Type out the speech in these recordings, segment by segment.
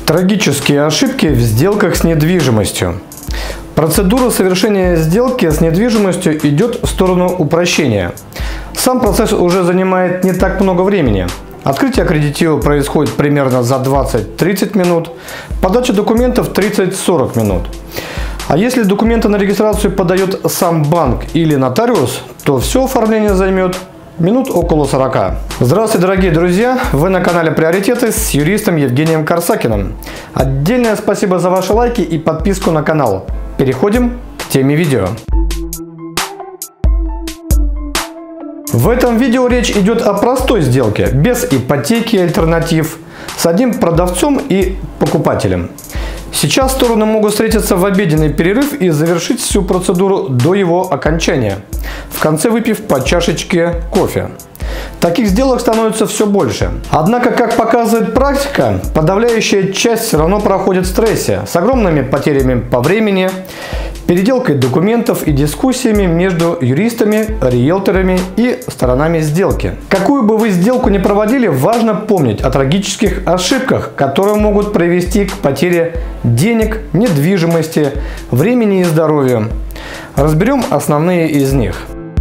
Трагические ошибки в сделках с недвижимостью. Процедура совершения сделки с недвижимостью идет в сторону упрощения. Сам процесс уже занимает не так много времени. Открытие аккредитива происходит примерно за 20-30 минут, подача документов 30-40 минут. А если документы на регистрацию подает сам банк или нотариус, то все оформление займет минут около 40. Здравствуйте, дорогие друзья! Вы на канале Приоритеты с юристом Евгением Корсакиным. Отдельное спасибо за ваши лайки и подписку на канал. Переходим к теме видео. В этом видео речь идет о простой сделке, без ипотеки и альтернатив, с одним продавцом и покупателем. Сейчас стороны могут встретиться в обеденный перерыв и завершить всю процедуру до его окончания, в конце выпив по чашечке кофе. Таких сделок становится все больше. Однако, как показывает практика, подавляющая часть все равно проходит в стрессе, с огромными потерями по времени, переделкой документов и дискуссиями между юристами, риэлторами и сторонами сделки. Какую бы вы сделку ни проводили, важно помнить о трагических ошибках, которые могут привести к потере денег, недвижимости, времени и здоровья. Разберем основные из них.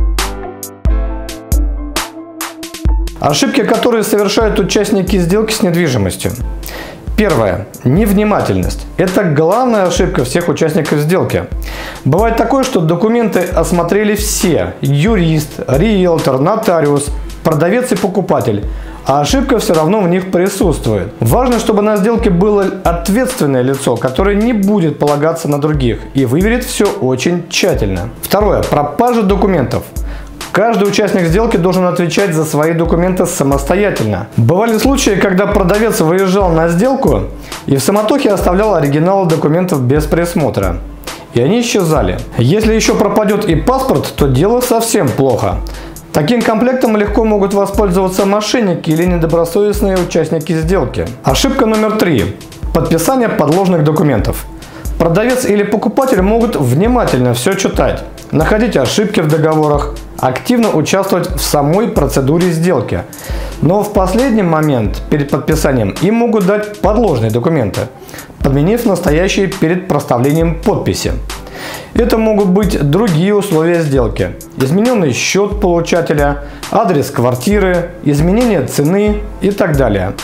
Ошибки, которые совершают участники сделки с недвижимостью. Первое. Невнимательность. Это главная ошибка всех участников сделки. Бывает такое, что документы осмотрели все: юрист, риэлтор, нотариус, продавец и покупатель. А ошибка все равно в них присутствует. Важно, чтобы на сделке было ответственное лицо, которое не будет полагаться на других и выверит все очень тщательно. Второе. Пропажа документов. Каждый участник сделки должен отвечать за свои документы самостоятельно. Бывали случаи, когда продавец выезжал на сделку и в суматохе оставлял оригиналы документов без присмотра. И они исчезали. Если еще пропадет и паспорт, то дело совсем плохо. Таким комплектом легко могут воспользоваться мошенники или недобросовестные участники сделки. Ошибка номер 3. Подписание подложных документов. Продавец или покупатель могут внимательно все читать, находить ошибки в договорах, активно участвовать в самой процедуре сделки. Но в последний момент перед подписанием им могут дать подложные документы, подменив настоящие перед проставлением подписи. Это могут быть другие условия сделки: измененный счет получателя, адрес квартиры, изменение цены и так далее.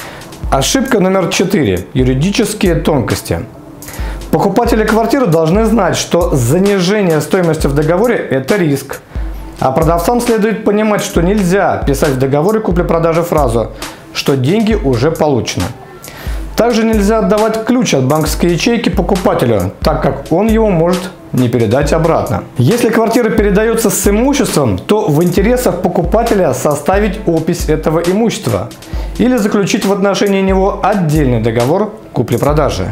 Ошибка номер 4. Юридические тонкости. Покупатели квартиры должны знать, что занижение стоимости в договоре – это риск. А продавцам следует понимать, что нельзя писать в договоре купли-продажи фразу, что деньги уже получены. Также нельзя отдавать ключ от банковской ячейки покупателю, так как он его может не передать обратно. Если квартира передается с имуществом, то в интересах покупателя составить опись этого имущества или заключить в отношении него отдельный договор купли-продажи.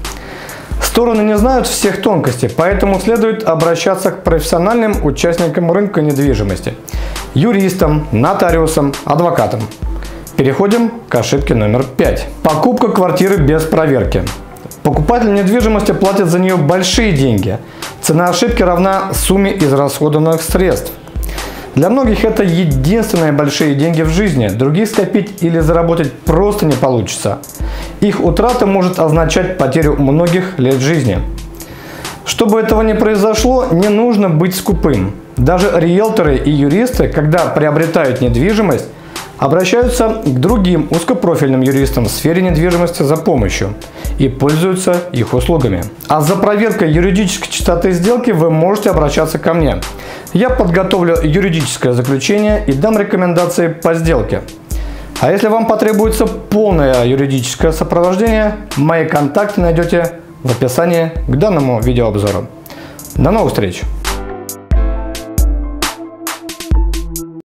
Стороны не знают всех тонкостей, поэтому следует обращаться к профессиональным участникам рынка недвижимости – юристам, нотариусам, адвокатам. Переходим к ошибке номер 5. Покупка квартиры без проверки. Покупатель недвижимости платит за нее большие деньги. Цена ошибки равна сумме израсходованных средств. Для многих это единственные большие деньги в жизни, других скопить или заработать просто не получится. Их утрата может означать потерю многих лет жизни. Чтобы этого не произошло, не нужно быть скупым. Даже риэлторы и юристы, когда приобретают недвижимость, обращаются к другим узкопрофильным юристам в сфере недвижимости за помощью и пользуются их услугами. А за проверкой юридической чистоты сделки вы можете обращаться ко мне. Я подготовлю юридическое заключение и дам рекомендации по сделке. А если вам потребуется полное юридическое сопровождение, мои контакты найдете в описании к данному видеообзору. До новых встреч!